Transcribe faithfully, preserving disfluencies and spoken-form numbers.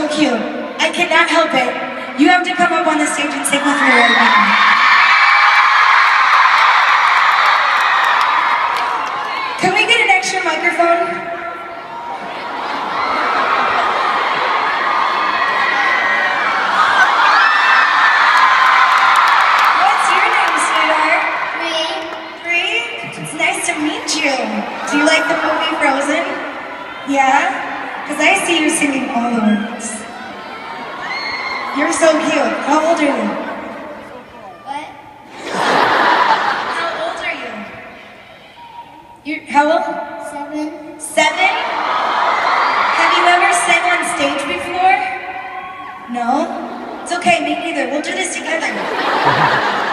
so cute. I cannot help it. You have to come up on the stage and sing with me right now. Can we get an extra microphone? Do you like the movie Frozen? Yeah? Because I see you singing all the words. You're so cute. How old are you? What? How old are you? You're, how old? Seven. Seven? Have you ever sang on stage before? No? It's okay, me neither. We'll do this together.